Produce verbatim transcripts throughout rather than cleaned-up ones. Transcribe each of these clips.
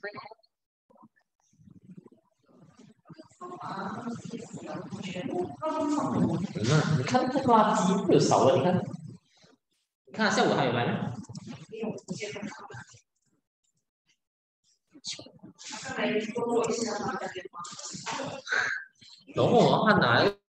嗯，你看那个垃圾有少了，你看，你看下午还有来吗？然后我看哪一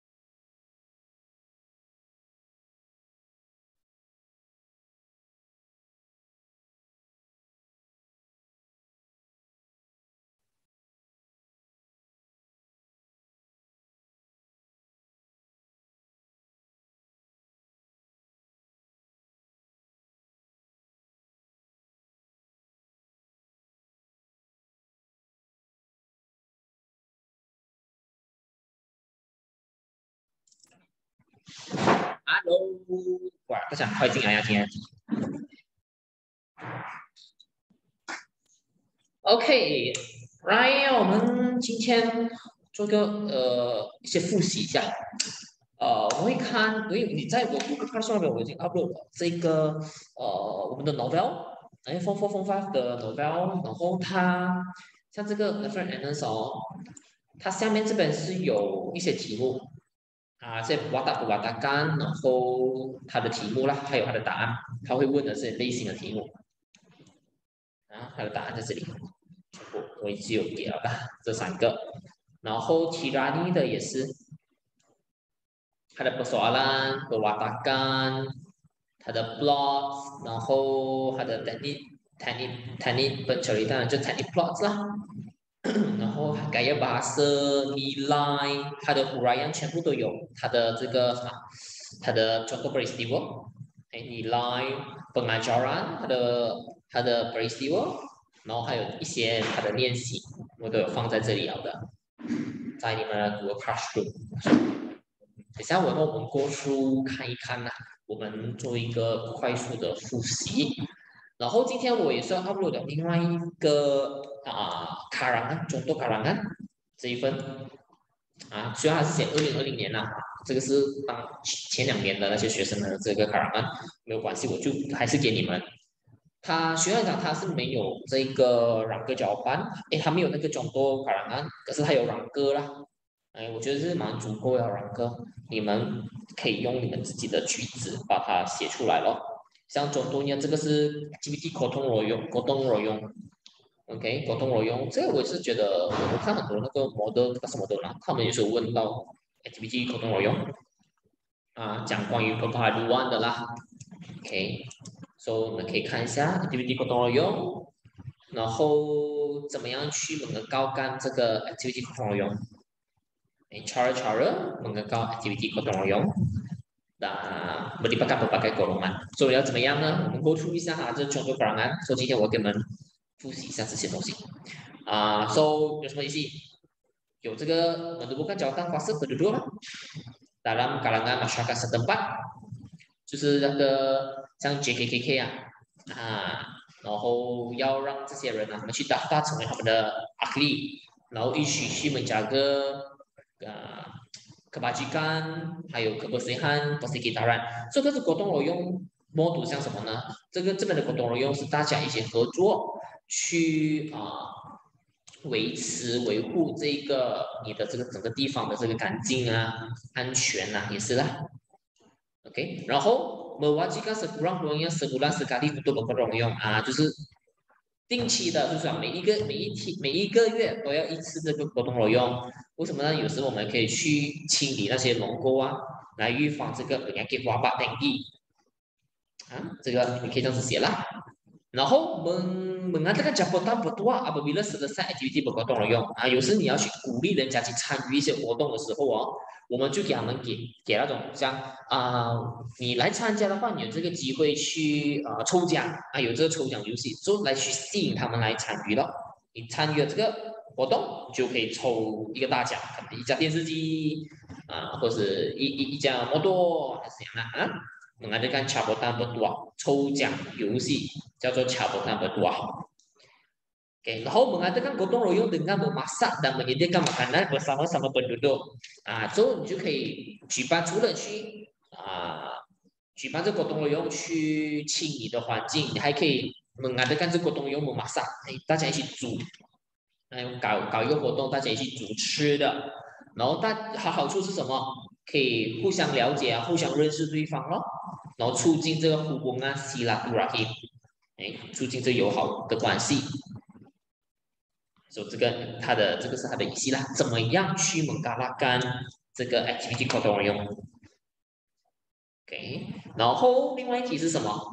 ？Hello，哇，不想快进来呀，今天。OK，Ryan，我们今天做个呃一些复习一下。呃，我会看，因为你在我 Google Classroom 那边我已经 upload 了这个呃我们的 novel，哎，Form Four Form Five 的 novel，然后它像这个 Different Answers 哦，它下面这边是有一些题目啊，这瓦达不瓦达干，然后它的题目啦，还有它的答案，它会问的是类型的题目啊，它的答案在这里，全部我已经有给了的这三个，然后 Tirani 的也是。ada persoalan, perwatakan, ada plot, 然后ada teknik teknik teknik penceritaan 就 teknik plots 啦，然后gaya bahasa, nilai, 它的 huraian 全部都有，它的这个什么，它的 contoh peristiwa，哎，nilai pengajaran，它的它的 peristiwa，然后还有一些它的练习，我都有放在这里了的，在你们的 Google Classroom。等下我让我们过书看一看呐、我们做一个快速的复习。然后今天我也是要 upload 的另外一个啊卡朗案，中度卡朗案这一份啊，虽然它是写二零二零年呐、这个是当前两年的那些学生的这个卡朗案，没有关系，我就还是给你们。他学院长他是没有这个软个搅拌，诶，他没有那个中度卡朗案，可是他有软个啦。哎，我觉得是蛮足够的软个，你们可以用你们自己的句子把它写出来咯。像中多呢，这个是 G P T 沟通罗用，沟通罗用，OK，沟通罗用，这个我是觉得我看很多那个 model 那个什么的啦，他们有时候问到 G P T 沟通罗用啊，讲关于 p e r p a d u a n 的啦，OK，so 我们可以看一下 G P T 沟通罗用，然后怎么样去能够高干这个 activity 沟通罗用。cara-cara mengenal aktiviti gotong royong dan melibatkan berbagai golongan. So 要怎么样呢？我们 go through 一下哈，这种种 perangan。So 今天我给你们复习一下这些东西啊。So 有什么意思？有这个 menentukan jawatan fase penduduk dalam kalangan masyarakat setempat，就是那个像 J K K K 啊啊，然后要让这些人啊，他们去打大成为他们的 ahli，然后一起去 menjaga 呃 kebajikan，还有 kebersihan persekitaran。这个是 gotong royong model 像什么呢？这个这边的 gotong royong 是大家一起合作去啊、呃、维持维护这个你的这个整个地方的这个干净啊、安全啊，也是啦。OK，然后 mewajibkan sekurang-kurangnya sebulan sekali untuk bergotong royong 啊，就是定期的，就是每一个每一天每一个月都要一次这个沟通罗用。为什么呢？有时我们可以去清理那些龙沟啊，来预防这个本来给花把等地啊，这个你可以这样子写啦。然后 meng mengatakan jabatan bertuah apabila selesai aktiviti bergotong royong 啊，有时你要去鼓励人家去参与一些活动的时候哦，我们就给他们给给那种像啊、呃，你来参加的话，你有这个机会去啊、呃、抽奖啊，有这个抽奖游戏，就来去吸引他们来参与了。你参与了这个活动，就可以抽一个大奖，可能一架电视机啊、呃，或是一一一架摩托还是怎样的啊。mengadakan cabutan bertuah 抽奖游戏叫做 cabutan bertuah。Oke， 然后 mengadakan gotong royong dengan memasak dan menyediakan makanan bersama-sama penduduk。啊，之后你就可以举办，除了去啊举办这 gotong royong 去清理的环境，你还可以 mengadakan 这个活动用 memasak， 哎，大家一起煮，哎，搞搞一个活动，大家一起煮吃的，然后大好好处是什么？可以互相了解啊，互相认识对方咯，然后促进这个 hubungan silaturahim， 哎，促进这友好的关系。所以这个它的这个是它的意思啦，怎么样去 menggalakkan 这个 activity gotong royong？OK， 然后另外一题是什么？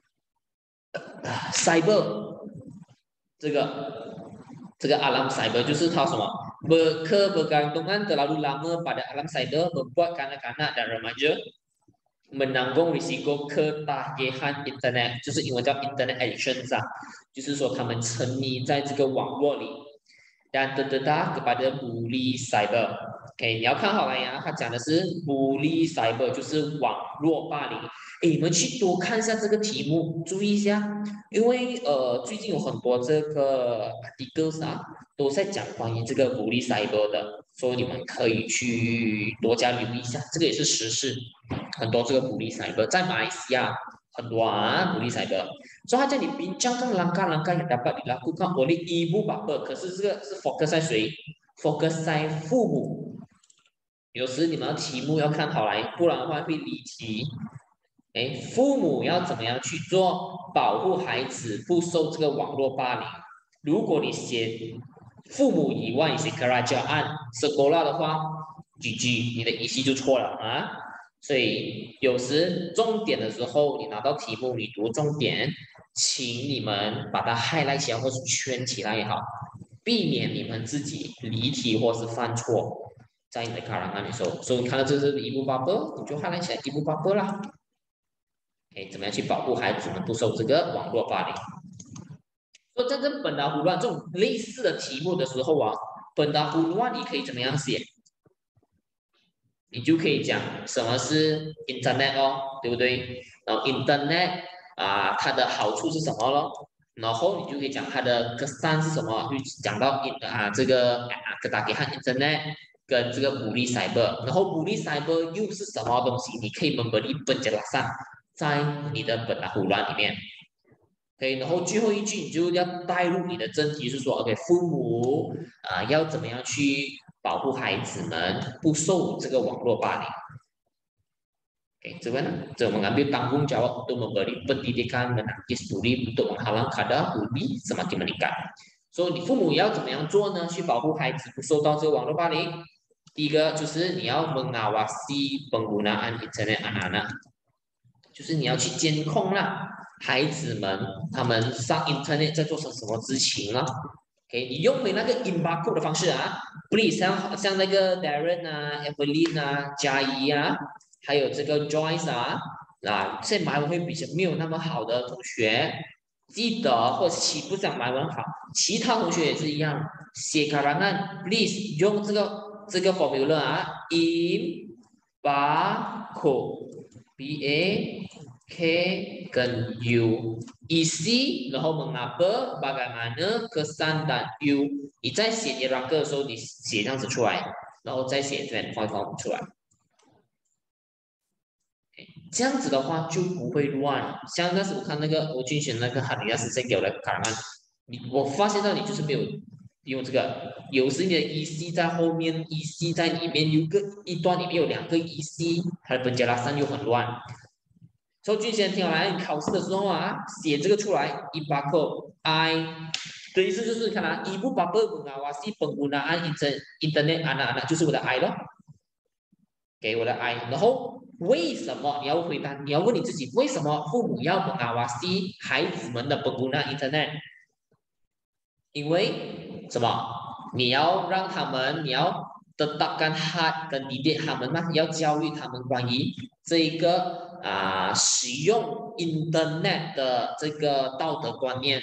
cyber 这个这个 alam cyber 就是它什么 berkebergantungan terlalu lama pada alam cyber membuat kanak-kanak dan remaja menanggung risiko ketagihan internet， 就是英文叫 internet addictions 啊，就是说他们沉迷在这个网络里。dan terdedah kepada bully cyber。OK， 你要看好了呀，他讲的是 bully cyber， 就是网络霸凌。哎，你们去多看一下这个题目，注意一下，因为呃最近有很多这个 articles 啊，都在讲关于这个 bully cyber 的，所以你们可以去多加留意一下，这个也是时事，很多这个 bully cyber 在马来西亚。很多啊，bully cyber， 所以他叫你 bincangkan langkah-langkah yang dapat dilakukan oleh ibu bapa， 可是这个是 focus 在谁 ？focus 在父母。有时你们的题目要看好来，不然的话会离题。哎，父母要怎么样去做保护孩子不受这个网络霸凌？如果你写父母以外，你写 kerajaan sekolah 的话 ，G G， 你的意思就错了啊。所以有时重点的时候，你拿到题目，你读重点，请你们把它 highlight 起来或是圈起来也好，避免你们自己离题或是犯错。在你的卡朗案的时候，所以你看到这是一步八步，你就 highlight 起来一步八步啦。哎，怎么样去保护孩子们不受这个网络霸凌？所以在这本达胡乱这种类似的题目的时候啊，本达胡乱你可以怎么样写？你就可以讲什么是 Internet 哦，对不对？然后 Internet 啊，它的好处是什么咯？然后你就可以讲它的 kesan 是什么，就讲到啊这个啊 ketagihan Internet 跟这个bully cyber， 然后bully cyber 又是什么东西？你可以 memberi penjelasan 在你的本来胡乱里面。OK， 然后最后一句你就要带入你的正题，是说 OK， 父母啊、呃、要怎么样去保护孩子们不受这个网络霸凌。OK， 这边呢，这 mengambil tanggung jawab untuk memberi pendidikan menangkis bully untuk menghalang kadar bully semakin meningkat。所以你父母要怎么样做呢？去保护孩子不受到这个网络霸凌。第一个就是你要 mengawasi penggunaan internet anak-anak， 就是你要去监控啦。孩子们他们上 internet 在做什什么事情了 ？OK， 你用回那个 inbox 的方式啊，不是像像那个 Darren 啊、Evelyn 啊、嘉怡啊，还有这个 Joyce 啊，啊，现在马文会比较没有那么好的同学，记得或其不讲马文好，其他同学也是一样，写卡rangan please 用这个这个 formula 啊 ，in barcode b a K 跟 U， isi， 然后 mengapa bagaimana kesan dan U， 你在写你两个的时候，你写这样子出来，然后再写这边放一放出来，这样子的话就不会乱。像那时我看那个我军选那个哈尼亚斯先给我的卡曼，你我发现到你就是没有用这个，有时你的 isi 在后面 ，isi 在里面，有个一段里面有两个 isi， 它的本加拉山又很乱。所以君贤听好来，你考试的时候啊，写这个出来，一巴克 I 的意思就是看啊，一不巴克mengawasi penggunaan internet anak-anak 就是我的 I 咯，给我的 I， 然后为什么你要回答？你要问你自己，为什么父母要 mengawasi 孩子们的 penggunaan internet？ 因为什么？你要让他们，你要tetapkan had 跟 didik 他们嘛，要教育他们关于这一个啊、呃、使用 internet 的这个道德观念。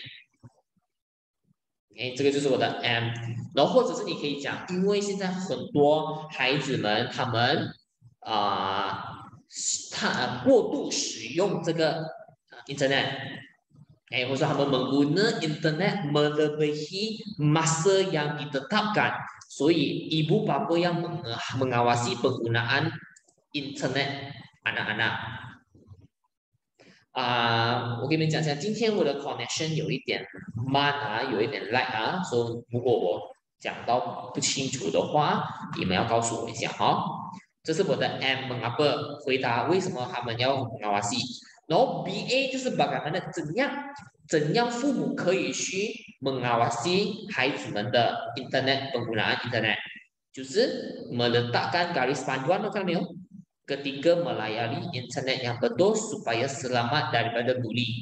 哎，这个就是我的 M， 然后或者是你可以讲，因为现在很多孩子们他们啊、呃，他过度使用这个 internet。哎，或者他们 mengguna internet melebihi masa yang ditetapkan， 所以ibu bapa yang mengawasi penggunaan internet anak-anak。 啊、我跟你们讲一下，今天我的 connection 有一点慢啊，有一点 lag 啊，所以如果我讲到不清楚的话，你们要告诉我一下哈。这是我的 M mengapa 回答为什么他们要 mengawasi，然后 B A 就是 bagaimana 怎样怎样父母可以去 mengawasi 孩子们的 internet penggunaan internet，就是 meletakkan garis panduan，看到没有？Ketiga melayani internet yang betul supaya selamat daripada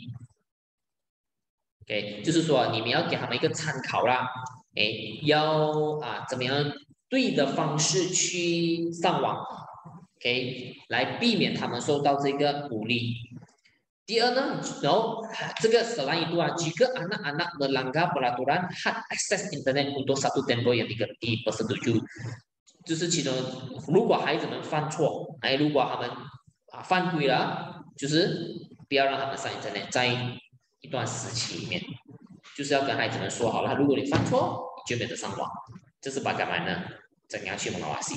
bully。OK，就是说你们要给他们一个参考啦，哎，要啊怎么样对的方式去上网，OK，来避免他们受到这个bully。第二呢，然后这个 selain itu ah, jika anak-anak melanggar peraturan hak akses internet untuk satu tempoh yang dipersetuju，就是其中如果孩子们犯错，哎，如果他们啊犯规了，就是不要让他们上 internet，在一段时期里面，就是要跟孩子们说好了，如果你犯错，你就没得上网，这是把干嘛呢？怎样去 mengawasi？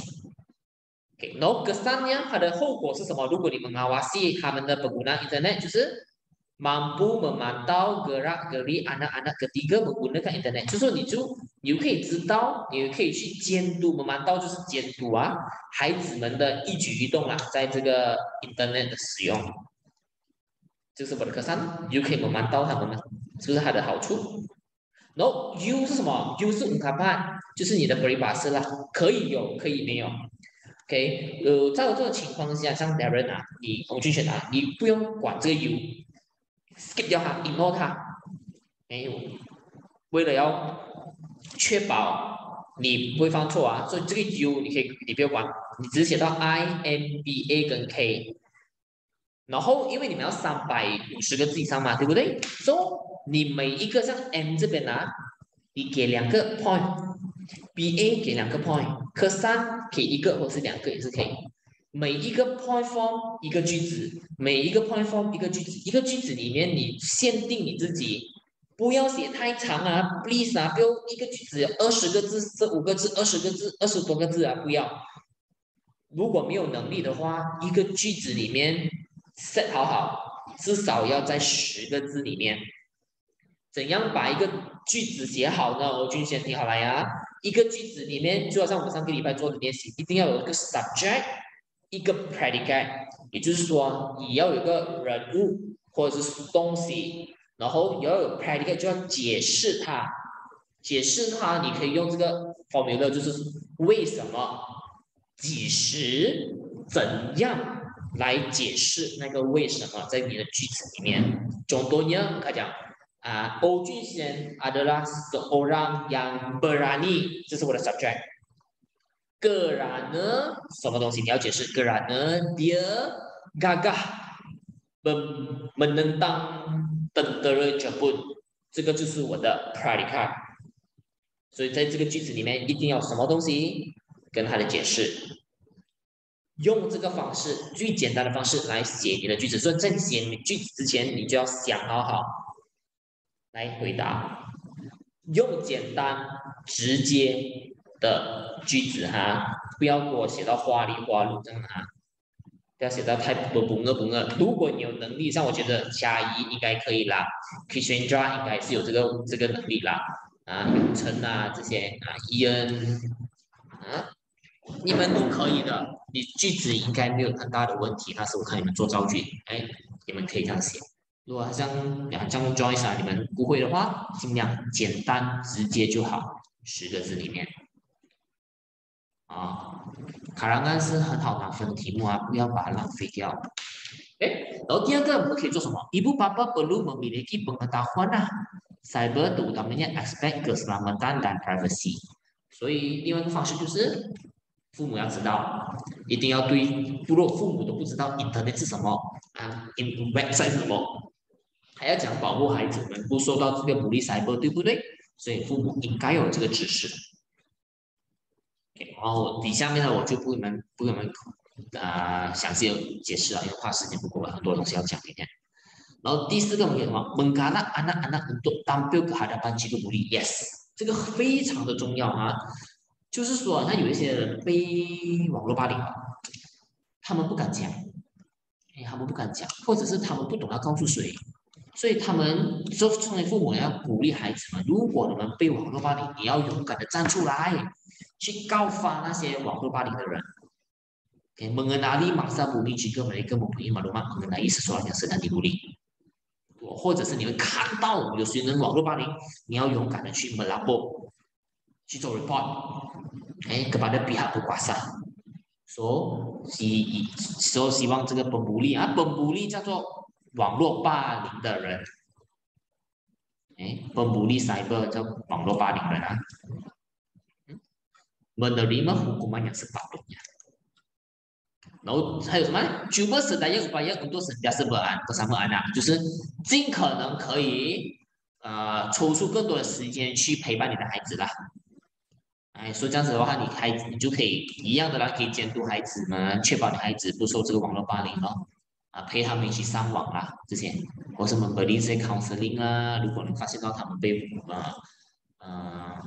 OK， 然后 kesannya 它的后果是什么？如果你 mengawasi 他们的pengguna internet，就是mampu memantau gerak geri anak-anak ketika menggunakan internet，就是说你就你就可以知道，你可以去监督，memantau 就是监督啊，孩子们的一举一动啊，在这个 internet 的使用，这是我的课上，你就可以 memantau 他们了，是不是它的好处？然后 U 是什么 ？U 是 ungkapan，就是你的 peribahasa 啦，可以有，可以没有。OK，呃，在这种情况下，像 Darren 啊，你洪俊选啊，你不用管这个 U，skip 掉它，ignore 它，没有，为了要确保你不会犯错啊，所以这个 U 你可以你不要管，你只写到 I、N、B、A 跟 K，然后因为你们要三百五十个字以上嘛，对不对？所、so, 以你每一个像 M 这边啊，你给两个 point。B A 给两个 point，科三给一个或是两个也是可以。每一个 point form 一个句子，每一个 point form 一个句子，一个句子里面你限定你自己，不要写太长啊 ，please 啊，不要一个句子二十个字、十五个字、二十个字、二十多个字啊，不要。如果没有能力的话，一个句子里面 set 好好，至少要在十个字里面。怎样把一个句子写好呢？我君先听好了呀。一个句子里面，就好像我们上个礼拜做的练习，一定要有一个 subject， 一个 predicate， 也就是说，你要有一个人物或者是东西，然后你要有 predicate， 就要解释它。解释它，你可以用这个 formula， 就是为什么、几时、怎样来解释那个为什么在你的句子里面。Contohnya， 他讲。啊，欧俊贤 adalah seorang yang berani， 这是我的 subject。Kerana 什么东西你要解释 ？Kerana dia gagah menentang tentera Jepun， 这个就是我的 predicate。所以在这个句子里面一定要什么东西跟它的解释。用这个方式最简单的方式来写你的句子，所以在写你句子之前，你就要想好好。来回答，用简单直接的句子哈，不要给我写到花里花路这样哈，不要写到太不不饿不饿。如果你有能力，像我觉得嘉怡应该可以啦 ，Kishendra 应该是有这个这个能力啦，啊，永成啊这些啊，伊恩啊，你们都可以的，你句子应该没有很大的问题。那时我看你们做造句，哎，你们可以这样写。如果像像 Joyce 啊，你们不会的话，尽量简单直接就好，十个字里面啊。卡兰安是很好拿分的题目啊，不要把它浪费掉。哎，然后第二个我们可以做什么 ？Ibu bapa perlu memiliki pengetahuan ah cyber terutamanya aspek keselamatan dan privacy。所以另外一个方式就是父母要知道，一定要对，如果父母都不知道 Internet 是什么啊 ，website 是什么。还要讲保护孩子们不受到这个武力塞播，对不对？所以父母应该有这个知识。然后底下面呢，我就不给你们不给你们啊、呃、详细的解释了，因为怕时间不够了，很多东西要讲今天。然后第四个我们什么？Menggalak anak-anak untuk tampil ke hadapan jika bully。Yes， 这个非常的重要啊。就是说，那有一些人被网络霸凌了，他们不敢讲。 哎，他们不敢讲，或者是他们不懂要告诉谁，所以他们作作为父母要鼓励孩子们，如果你们被网络霸凌，你要勇敢的站出来，去告发那些网络霸凌的人。Okay, mengenali masa bumi jika mereka mempunyai maklumat mengenai seseorang yang sedang dibuli，或者是你会看到有些人网络霸凌，你要勇敢的去 melapor， 去做 report， 哎 kepada pihak berkuasa。So 希 so 希望这个本bully 啊，本 bully 叫做网络霸凌的人，哎，本 bully cyber 叫网络霸凌人啊。menerima hukuman yang sepatutnya。然后还有什么 ？Cuba sedaya upaya untuk sentiasa bersama anak， 就是尽可能可以呃抽出更多的时间去陪伴你的孩子啦。哎，所以这样子的话，你孩子你就可以一样的啦，可以监督孩子们，确保你孩子不受这个网络霸凌咯。啊，陪他们一起上网啦，这些，或是 memberi 这些 counseling 啊。如果你发现到他们被呃呃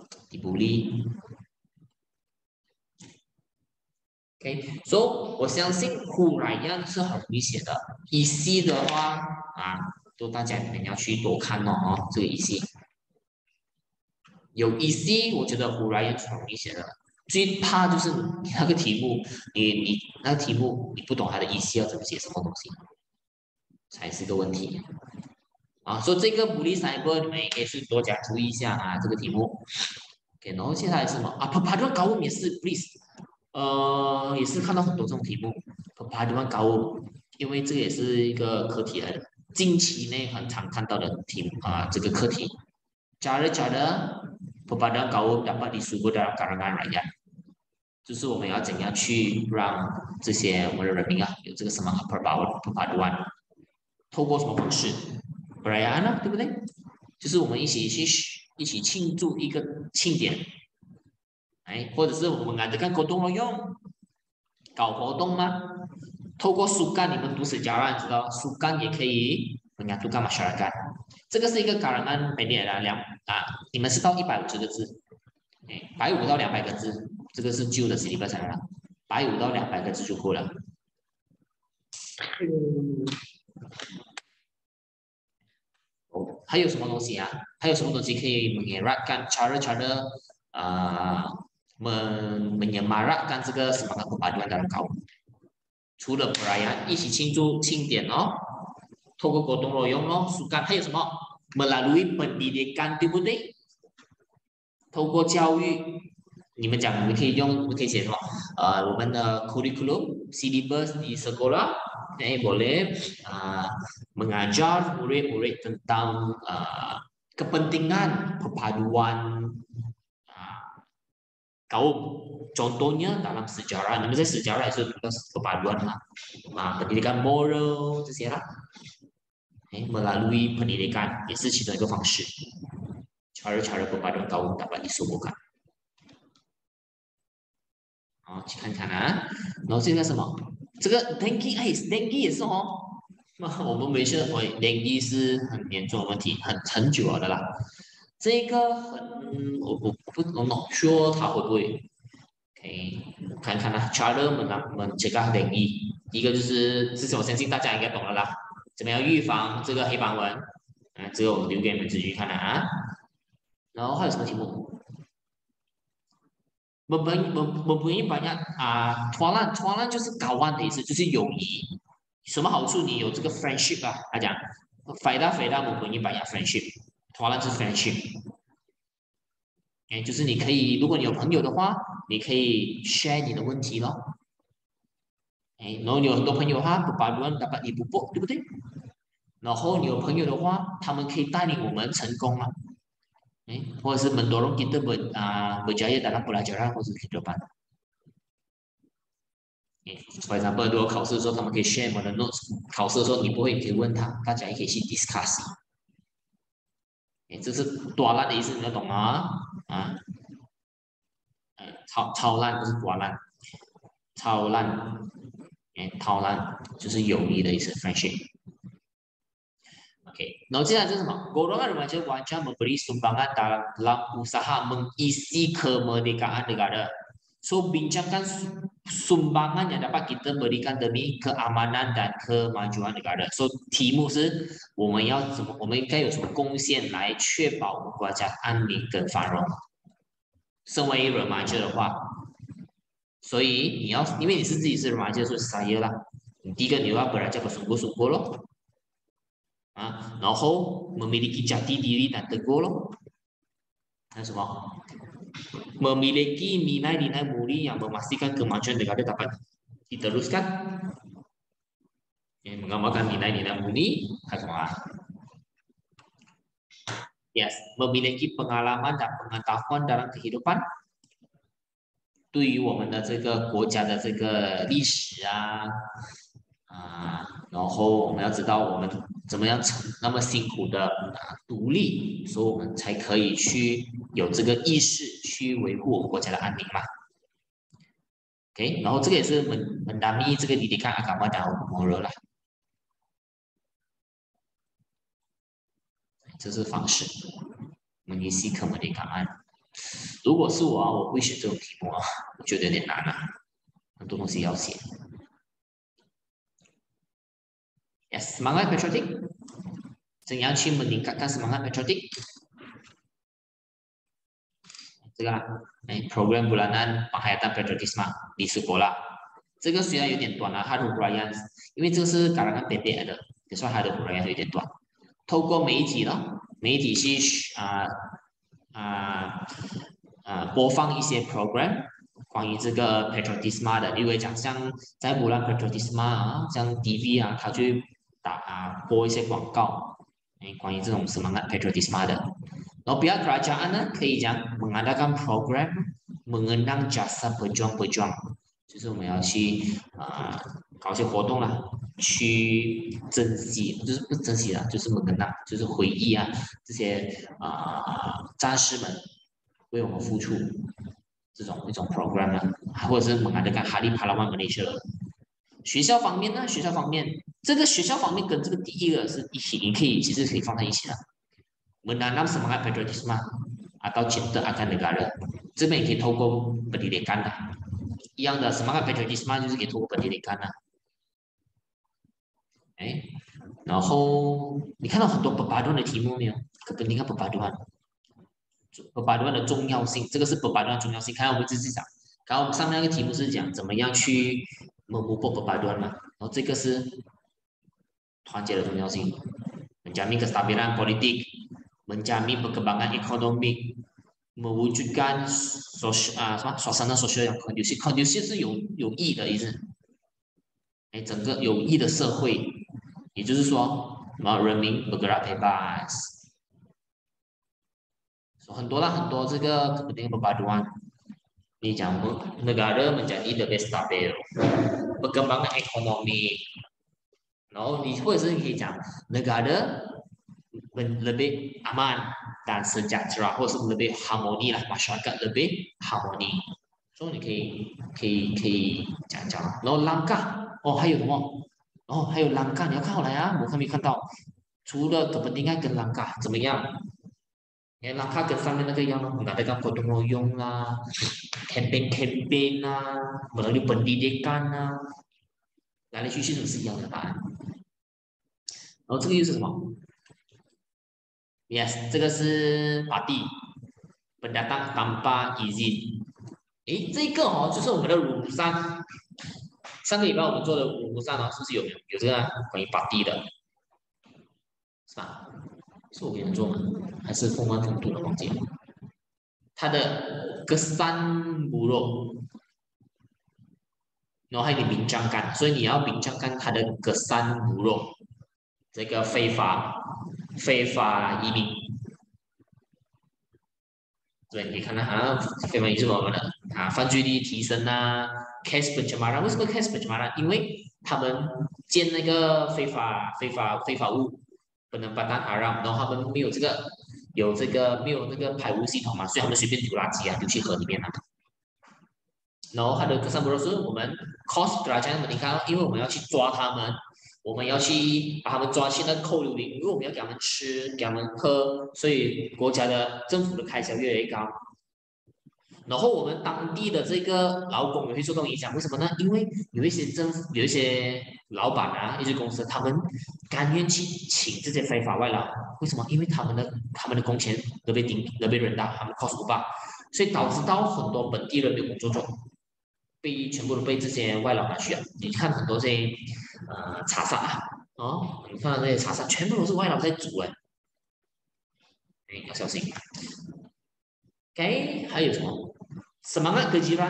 dibully。OK，所、so, 以我相信忽然样是很容易写的，一系的话啊，都大家你们要去多看哦，哦这个一系有一系，我觉得忽然样是很容易写的，最怕就是你那个题目，你你那个题目你不懂它的意思要怎么写什么东西，才是个问题啊。所以这个bully cyber 你们也是多加注意一下啊，这个题目。OK， 然后接下来是什么啊 ？Perpaduan kaum 也是 please。呃，也是看到很多这种题目 p a d u a n gaul， 因为这个也是一个课题来的，近期内很常看到的题目啊、呃，这个课题。Cara-cara perpaduan gaul dapat disubur dalam kalangan rakyat， 就是我们要怎样去让这些我们的人民啊有这个什么 perpaduan， 透过什么方式 perayaan 呢，对不对？就是我们一起去一起庆祝一个庆典。哎，或者是我们ada kan gotong royong， 搞活动吗？透过树干，你们读史家让知道，树干也可以 menyatukan masyarakat。这个是一个 karangan pendek 的两啊，你们是到一百五十个字，哎，百五到两百个字，这个是旧的 syllabus 才了，百五到两百个字就够了。嗯，哦，还有什么东西啊？还有什么东西可以 mengeratkan cara-cara 啊？menyemarakkan 这个 semangat perpaduan dalam kaum， 除了 perayaan 一起庆祝庆典哦，透过gotong royong 哦，sukan 还有什么 melalui pendidikan 对不对？透过教育，你们讲你们可以用，你们可以写什么？呃，我们的 curriculum syllabus di sekolah， eh boleh uh, mengajar murid-murid tentang uh, kepentingan perpaduan kaum. Contohnya dalam sejarah， 你们在 sejarah 也是读到 perpaduan 嘛，啊 pendidikan moral 这些啦，哎 melalui pendidikan 也是其中一个方式。cara-cara perpaduan kaum dapat disuburkan。好，去看看啊，然后现在什么？这个 dengue， 哎 dengue 也是哦。我们没事，我 dengue 是很严重的问题，很很久了的啦。这个很，我我不我 not sure 它会不会。OK， 看看啦 ，cara mencegah dengue， 一个就是之前我相信大家应该懂了啦，怎么样预防这个黑斑纹？啊，这个我留给你们自己去看了啊。然后还有什么题目？mempunyai banyak 啊 tualan tualan 就是搞完的意思，就是友谊。什么好处？你有这个 friendship 啊，他讲 faida faida mempunyai banyak friendship，tualan 是 friendship。哎，就是你可以，如果你有朋友的话，你可以 share 你的问题咯。哎，然后你有很多朋友哈，把人打把你不过，对不对？然后你有朋友的话，他们可以带领我们成功啊。哎，或者是 mendorong kita ber 啊 berjaya dalam pelajaran 或者 kehidupan。哎，for example， 如果考试的时候，他们可以 share 我们的 notes， 考试的时候你不会，你可以问他，大家也可以去 discuss。哎，这是多烂的意思，你要懂啊？啊。超超烂不是多烂，超烂，哎，超烂就是友谊的意思 ，friendship。OK， 然后接下来是什么 ？Golongan remaja wajib memberi sumbangan dalam usaha mengisi kemerdekaan negara. So bincangkan sumbangan yang dapat kita berikan demi keamanan dan kemajuan negara. So 题目是我们要怎么，我们应该有什么贡献来确保我们国家安宁跟繁荣。身为 remaja 的话，所以你要因为你是自己是 remaja 是 saya 啦，你第一个你要belajar bersungguh-sungguh 咯，啊，然后 memiliki jati diri dan teguh 咯，还有什么？memiliki nilai-nilai mulia yang memastikan kemajuan negara dapat diteruskan. Yang mengamalkan nilai-nilai murni, yes, memiliki pengalaman dan pengetahuan dalam kehidupan. 对于我们的这个国家的这个历史啊，啊，然后我们要知道我们怎么样那么辛苦的啊独立，所以我们才可以去有这个意识去维护我们国家的安宁嘛。OK， 然后这个也是 mendami 这个 didikan agama dan moral 啦，这是方式 mengisi kemerdekaan。如果是我啊，我会选这种题目啊，我觉得有点难啊，很多东西要写。Yes, semangat patriotik， 怎样去 meningkatkan semangat patriotik？ 这个啊，哎 ，program bulanan penghayatan patriotisme di sekolah， 这个虽然有点短啊，它的 huraian， 因为这个是karangan pendek的，所以它的 huraian 有点短。透过媒体呢，媒体去啊啊啊播放一些 program。关于这个 patriotisme 的，因为讲像在 bulan patriotisme 啊，像 T V 啊，它就打啊播一些广告，哎，关于这种 semangat patriotisme 的。然后 pihak kerajaan 呢，可以讲 mengadakan program mengenang jasa pejuang-pejuang， 就是我们要去啊、呃、搞一些活动啦，去珍惜，就是不珍惜啦，就是 mengenang， 就是回忆啊这些啊、呃、战士们为我们付出。这种一种 program 呢，或者是 mengadakan Hari Pahlawan Malaysia。学校方面呢，学校方面，这个学校方面跟这个第一个是一起，你可以其实可以放在一起的。menanam semangat patriotisme atau cinta akan negara， 这边也可以透过 pendidikan 的，一样的 semangat patriotisme 就是可以透过 pendidikan 的。哎，然后你看到很多 perpaduan 的题目没有？ kepentingan perpaduan。perpaduan 的重要性，这个是 perpaduan 的重要性。看我们自己讲，刚刚我们上面那个题目是讲怎么样去 memupuk perpaduan 嘛，然后这个是团结的重要性 ，menjamin kestabilan politik， menjamin perkembangan ekonomi， mewujudkan sosial 啊什么 suasana sosial yang kondusif， 是有有益的意思，哎，整个有益的社会，也就是说，人民 bergerak bebas。很多啦，很多这个 kepentingan perpaduan， 你讲 negara menjadi lebih stabil， perkembangan ekonomi， 然后你或者是你可以讲 negara lebih aman dan sejahtera， 或者是 lebih harmoni 啦 ，masyarakat lebih harmoni， 所以你可以可以可以讲讲。然后 langkah， 哦，还有什么？哦，还有 langkah， 你要看好来啊，我看没看到？除了 kepentingan 跟 langkah 怎么样？yang langkah 跟上面那个一样咯 mengadakan gotong royong 啦 campaign-campaign 啦 melalui pendidikan 啦，来来去去都是一样的答案。然后这个又是什么 ？Yes， 这个是法地 pendatang tanpa izin。诶，这个哦，就是我们的乳山。上个礼拜我们做的乳山哦，是不是有有这个关于法地的？是吧？是我给人做吗？还是风帆风度的忘记了？它的 kesan buruk， 然后还有你 bincangkan， 所以你要 bincangkan 它的 kesan buruk， 这个非法非法移民，对，你可以看到啊，非法移民是我们的啊犯罪率提升啊 ，case pencemaran， 为什么 case pencemaran？ 因为他们建那个非法非法非法物。不能把它打让，然后他们没有这个有这个没有这个排污系统嘛，所以他们随便丢垃圾啊，丢去河里面啊。然后它的格桑布罗是我们 cost 来讲，你看，因为我们要去抓他们，我们要去把他们抓去那扣留林，因为我们要给他们吃，给他们喝，所以国家的政府的开销越来越高。 然后我们当地的这个劳工也会受到影响，为什么呢？因为有一些政府、有一些老板啊、一些公司，他们甘愿去请这些非法外劳，为什么？因为他们的他们的工钱都被顶都被人到，他们 cost 不罢，所以导致到很多本地人没有工作做，被全部都被这些外劳拿去了。你看很多这些呃茶室啊，哦，你看这些茶室全部都是外劳在煮哎，哎要小心。OK，还有什么？semangat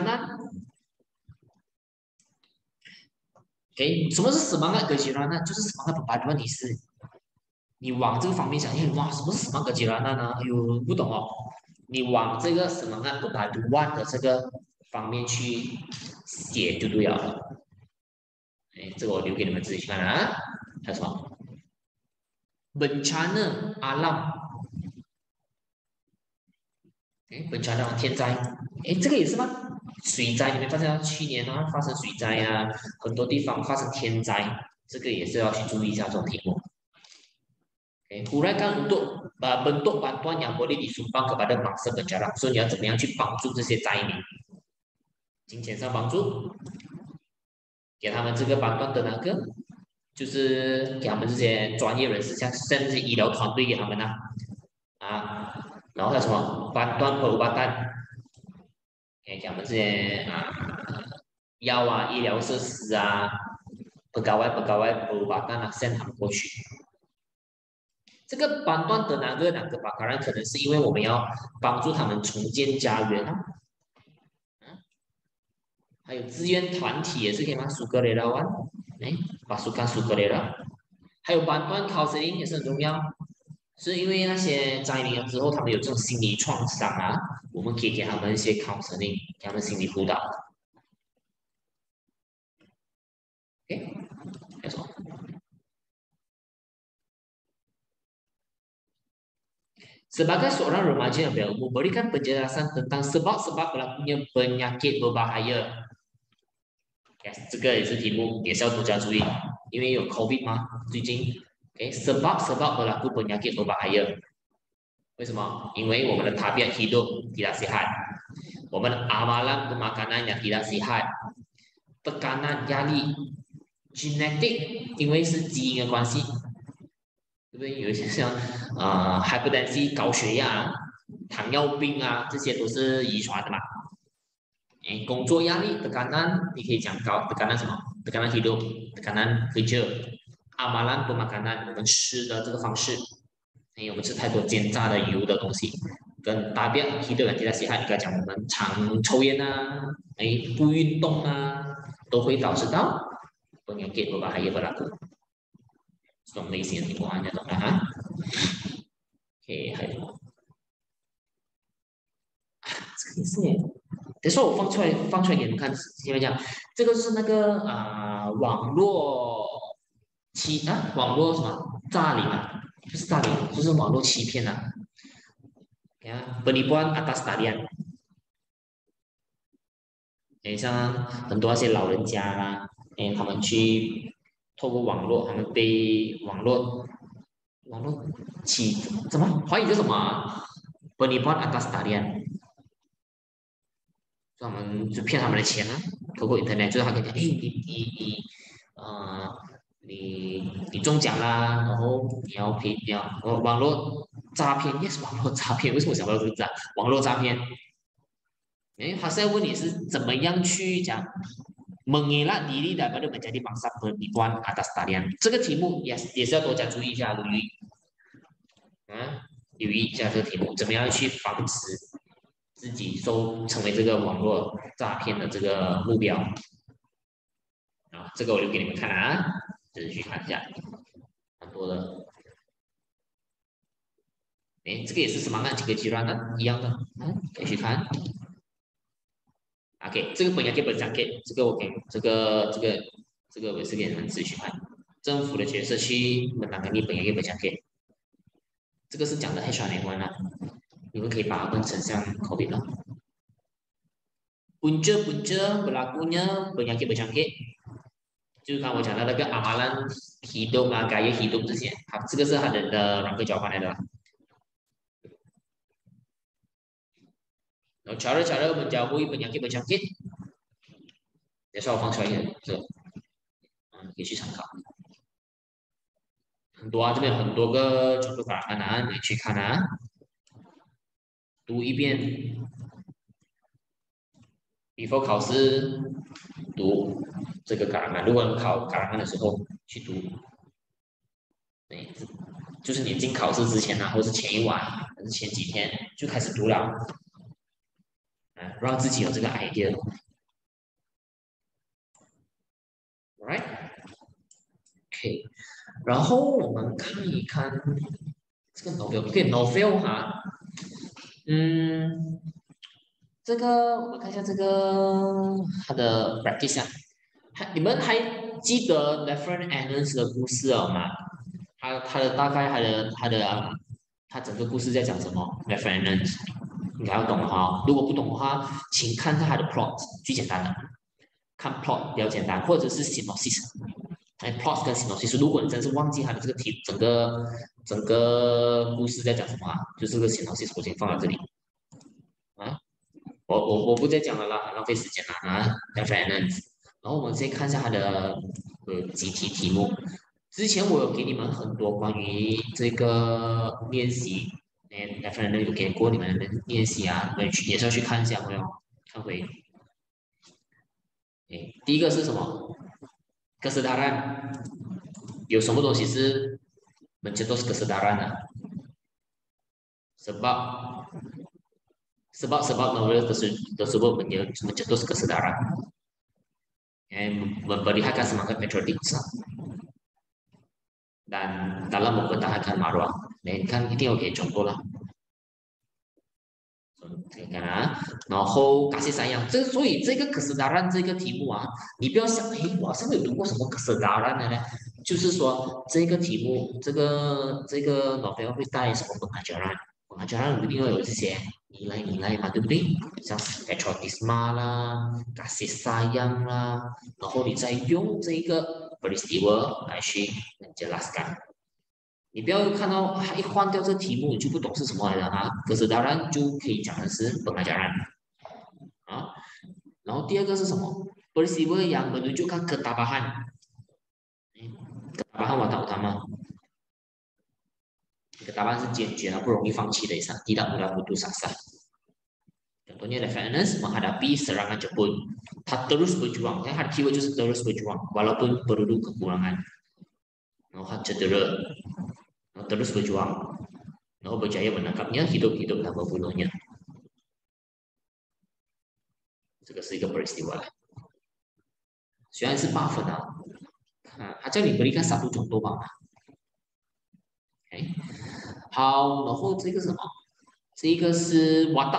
kejirangan。OK，什么是 semangat kejirangan？就是 semangat perpaduan，你是你往这个方面想，哎，哇，什么是 semangat kejirangan 呢？哎呦，不懂哦。你往这个 semangat perpaduan 的这个方面去写就对了。哎，这个我留给你们自己去看啊。还有什么？bencana alam，哎，bencana 天灾，哎，这个也是吗？水灾，你没发现啊？去年啊发生水灾啊，很多地方发生天灾，这个也是要去注意一下这种题目。Okay. Huraikan untuk uh, bentuk bantuan yang boleh disumbang kepada mangsa bencana. So 你要怎么样去帮助这些灾民？金钱上帮助，给他们这个判断的那个，就是给他们这些专业人士，像像这些医疗团队给他们呐啊，啊然后还有什么判断 perubatan，给他们这些啊药啊、医疗设施啊，pegawai pegawai perubatan 啊，send 他们过去。这个判断的那个两个巴卡然，可能是因为我们要帮助他们重建家园啊，还有志愿团体也是可以吗？苏格雷拉湾，哎，把苏干苏格雷拉，还有判断 counseling 也是很重要，是因为那些灾民了之后，他们有这种心理创伤啊，我们可以给他们一些 counseling，给他们心理辅导。OK，没错。Sebagai seorang remaja yang baru, memberikan penjelasan tentang sebab-sebab berlakunya penyakit berbahaya. Yes，这个也是题目，也是要多加注意，因为有 COVID 嘛，最近。OK，sebab-sebab berlaku penyakit berbahaya。为什么？因为我们的 tabiat hidup tidak sehat，我们的 amalan pemakanan yang tidak sehat，tekanan 压力，genetic 因为是基因的关系，对不对？有一些像呃 hypertension 高血压、糖尿病啊，这些都是遗传的嘛。哎，工作压力 tekanan，你可以讲高 tekanan 什么？tekanan hidup，tekanan kerja，amalan pemakanan，我们吃的这个方式，哎，我们吃太多煎炸的油的东西，跟大便 hidup 其他其他，你刚讲我们常抽烟啊，哎，不运动啊，都会导致到 penyakit berbahaya berlaku。这种类型的题目啊，你懂的哈？OK，还有什么？这个也是耶。等下我放出来，放出来给你们看。因为讲这个是那个啊、呃网络欺啊，网络什么诈领啊？不是诈领，就是网络欺骗啊。你看，penipuan atas talian，诶，像很多那些老人家啦，诶，他们去透过网络，他们被网络网络欺怎么怀疑这什么啊？penipuan atas talian，他们就骗他们的钱啊，透过 internet，就是他跟你讲，哎，你你你，呃，你你中奖啦，然后你要赔，你要网网络诈骗，yes，网络诈骗，为什么想不到这个字啊？网络诈骗，哎，他是在问你是怎么样去讲 mengelak diri daripada menjadi mangsa penipuan atas talian，这个题目也也是要多加注意一下，留意啊，留意一下这个题目，怎么样去防止自己受成为这个网络诈骗的这个目标啊，这个我留给你们看啊，仔细去看一下，很多的，哎，这个也是什么案几个阶段的，一样的，嗯，可以去看。OK，这个本来给本讲给这个我给这个这个这个我是给你们自己去看，政府的角色去本哪个你本来给本讲给，这个是讲的 H R 联关啊，你们可以把它问成像 COVID 了。punca-punca berlakunya penyakit berjangkit 就是刚我讲的那个阿马兰 hidup 啊，gaya hidup 这些，好，这个是他的的两个交换来的啦。 然后 cara-cara menjauhi penyakit penyakit，也是要放出来的，这嗯可以去参考。很多啊，这边有很多个程度法案啊，你去看啊，读一遍，before 考试读这个卡兰，如果你考卡兰的时候去读，对，就是你进考试之前啊，或是前一晚，还是前几天就开始读了，啊，让自己有这个 idea。Right？OK，然后我们看一看这个 novel，OK novel 哈，嗯，这个我们看一下这个它的 practice 啊，还你们还记得 Reverend Adams 的故事了吗？他他的大概他的他的啊，他整个故事在讲什么？Reverend Adams 应该要懂哈，如果不懂的话，请看看他的 plot，最简单的，看 plot 比较简单，或者是 synopsis。哎，plot 跟 synopsis，如果你真是忘记他的这个题，整个整个故事在讲什么啊，就这个 synopsis 我先放在这里啊。我我我不再讲了啦，浪费时间了啊 r e f e r e n c e 然后我们先看一下它的呃集题题目。之前我有给你们很多关于这个练习，哎 r e f e r e n c e 有给过你们的练习啊，你们去也是要去看一下，没有？看回。哎，第一个是什么？哥斯达兰有什么东西是 mencetus kesedaran 的？sebab sebab sebab novel tersebut mencetus kesedaran. Eh, memperlihatkan semangat patriotik dan dalam mempertahankan maruah. Dan kan itu oke contoh lah. 你看啊，然后 kasih sayang，这所以这个可斯达兰这个题目啊，你不要想，诶，我好像有读过什么可斯达兰的呢？就是说这个题目，这个这个 novel 会带什么 pengajaran？pengajaran 一定要有这些nilai-nilai 嘛，对不对？像 patriotisme 啦，kasih sayang 啦，然后你再用这个 peristiwa 来去 menjelaskan。你不要看到一换掉这题目，你就不懂是什么来的啊。可是当然就可以讲的是本来讲然啊。然后第二个是什么？peristiwa yang menunjukkan ketabahan。ketabahan 我懂它吗？ketabahan 是坚决啊，不容易放弃的意思。tidak mudah putus asa。Contohnya Revenance menghadapi serangan Jepun,他 terus berjuang，他的 keyword 就是 terus berjuang walaupun penduduk kekurangan，然后他 cedera，然后 terus berjuang，然后 berjaya menangkapnya hidup-hidup dan membunuhnya。这个是一个 peristiwa，虽然是八分啊，啊，他叫你 berikan satu contoh bang。OK，好，然后这个是什么？这个是 watak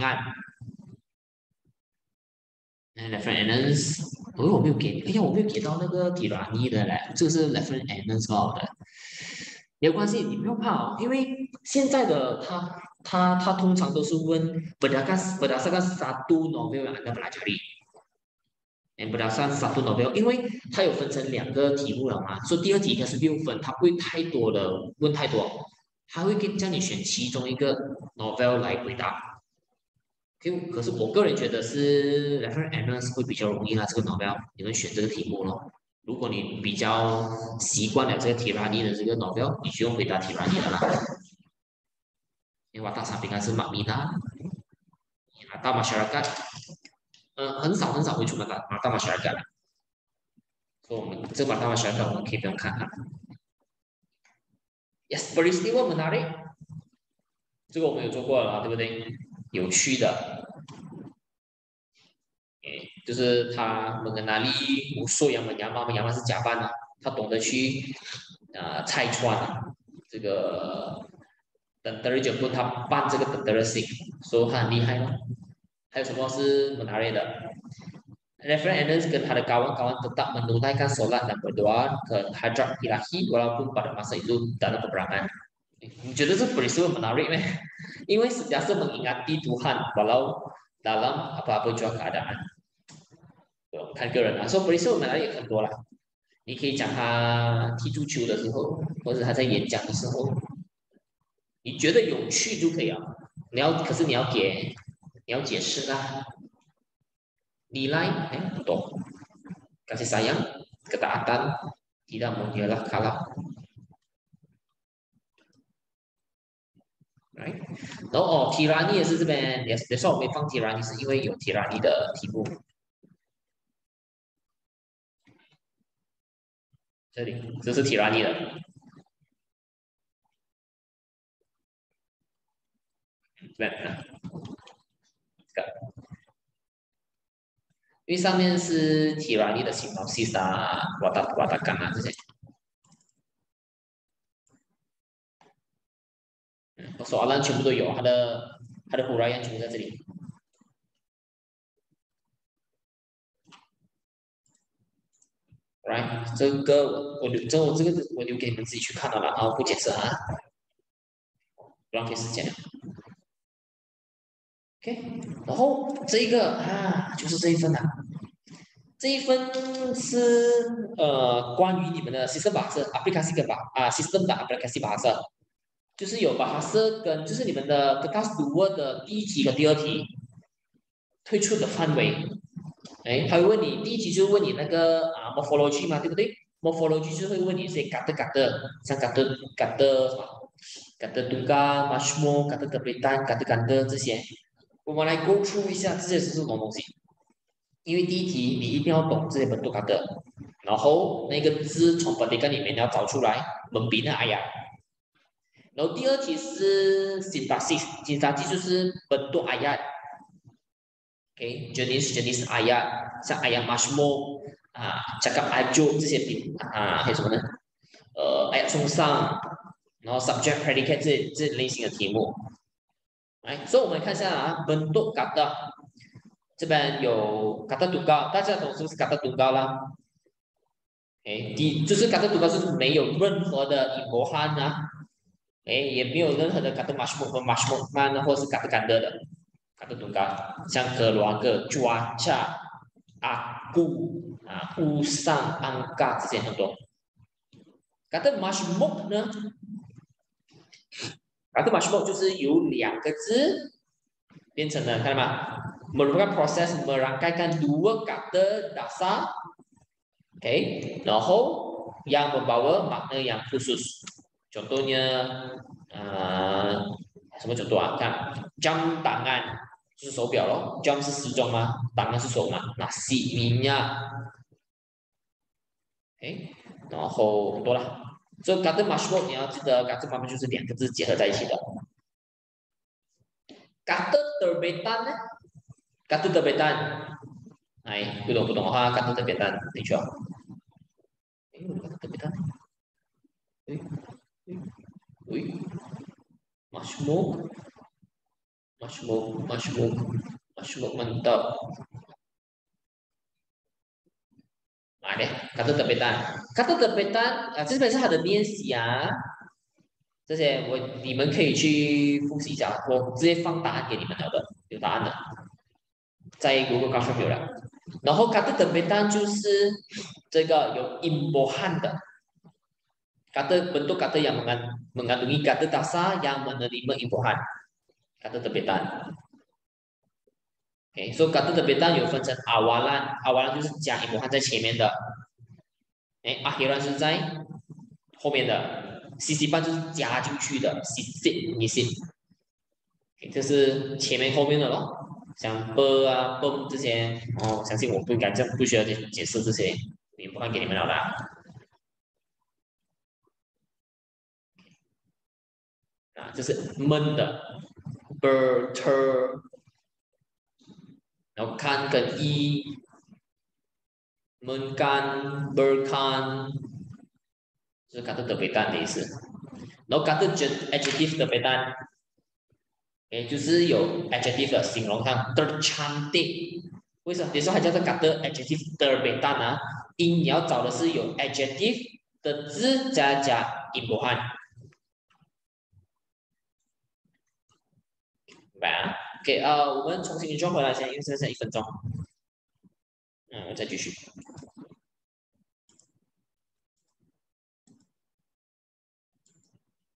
sampingan。reference Annals，哦，我没有给，哎呀，我没有给到那个 Tirani 的嘞，这个是 reference Annals 好的，没有关系，你不用怕哦，因为现在的他他他通常都是问 berdasarkan berdasarkan satu novel yang anda pelajari。哎，不打算 satu novel，因为它有分成两个题目了嘛，所以第二题应该是六分，它不会太多的问太多，它会给叫你选其中一个 novel 来回答。可可是我个人觉得是 reference Annals 会比较容易啦，这个 novel 你们选这个题目咯。如果你比较习惯了这个 Tirani 的这个 novel，你就用回答 Tirani 的啦。因为大产品还是 Makmina，大 masyarakat，呃，很少很少会出那个大 masyarakat。所以我们这把大 masyarakat 我们可以不用看它。Yes, peristiwa menarik，这个我们有做过了，对不对？有趣的，诶，就是他 mengenali musuh yang menyamar，menyamar 是假扮啊，他懂得去呃拆穿这个等德瑞卷布，他扮这个等德瑞星，所以他很厉害咯。还有什么是 menarik 的？Reverend Adams 跟他的 kawan-kawan tetap menunaikan solat dan berdoa ke hadrat ilahi walaupun pada masa itu dalam peperangan。你觉得这 peristiwa menarik 咩？因为 sentiasa mengingati Tuhan walau dalam apa-apa jua keadaan。看个人啊，说 peristiwa menarik 也很多啦。你可以讲他踢足球的时候，或者他在演讲的时候，你觉得有趣就可以了。你要，可是你要给你要解释啦。Nilai, eh, betul. Kasih sayang, ketaatan, tidak mengelak kalah. Right? 然后哦，tirani 也是这边，也也算我没放 tirani，是因为有 tirani 的题目。这里这是 tirani 的，这边这个，因为上面是 tirani 的形容 sis 啊、瓦达瓦达干啊这些。嗯，soalan 全部都有，它的它的 huraian 全部在这里。Right，这个我留，这我这个我留给你们自己去看了啦，然后不解释啊，不浪费时间了。OK，然后这一个啊，就是这一份啊，这一份是呃关于你们的 system bahasa aplikasi 跟 bah 啊 system 的 aplikasi bahasa，就是有 bahasa 跟就是你们的 kertas dua 的第一题和第二题推出的范围。哎，他会问你第一题就问你那个啊 morphology 嘛，对不对？morphology 就会问你一些 kata kata，像 kata kata 什么 kata tunggal、majmuk、kata terbitan、kata ganda 这些，我们来 go through 一下这些是什么东西。因为第一题你一定要懂这些 bentuk kata，然后那个字从本地根里面你要找出来，membina ayat。然后第二题是 sintaksis，sintaksis 就是 bentuk ayat。OK，jenis-jenis ayat，像 ayat majmuk 啊，cakap ajuk 这些品啊，还有什么呢？呃，ayat sungsang，然后 subject predicate 这这类型的题目。来，所以我们看一下啊，bentuk kata，这边有 kata tunggal，大家懂是不是 kata tunggal 啦？哎，第就是 kata tunggal 是没有任何的 imbuhan 啊，哎，也没有任何的 kata majmuk 和 majmuk man 或是 kata ganda 的。kata tunggal，像 keluarga、cuaca、aku 啊、usang、angka 这些很多。kata majmuk 呢，kata majmuk 就是由两个字变成了，看到吗？merupakan proses merangkaikan dua kata dasar， oke， 然后 yang membawa makna yang khusus。contohnya， 呃，什么contoh啊？看 jam tangan 就是手表咯，jam 是时钟吗？当然是手嘛。那 si minyak，OK，然后很多了。所以 kata majmuk 你要记得 kata majmuk 就是两个字结合在一起的。kata terbitan 呢？kata terbitan， 哎，不懂不懂的话，kata terbitan 你去哦。哎，kata terbitan， 哎哎哎，majmuk majmuk majmuk majmuk mantap。啊，对，kata terbitan，kata terbitan 啊，这边是它的练习啊，这些我你们可以去复习一下，我直接放答案给你们了的，有答案的，在 Google Classroom 有了。然后 kata terbitan 就是这个有 imbuhan 的 kata bentuk kata yang mengandungi kata dasar yang menerima imbuhan kata terbitan。OK，所以 kata terbitan 有分成 awalan，awalan 就是加 imbuhan 在前面的，哎，akhiran 是在后面的 sisipan 就是加进去的 sisip nisit， 这是前面后面的咯，像 b 啊 b 这些，哦，相信我不应该这样，不需要解解释这些，也不看给你们了啦。啊，这是闷的 ber ter， 然后看跟 e 闷干 berkan， 就是 kata terbitan 的意思，然后 kata adjective terbitan。也就是有 adjective 的形容它 tercantik， 为什么？比如说它叫做 kata adjective terbitan 啊，因你要找的是有 adjective 的字加加 imbuhan， 明白啊 ？OK，呃，我们重新 join 回来先，因为现在剩一分钟，嗯，我再继续。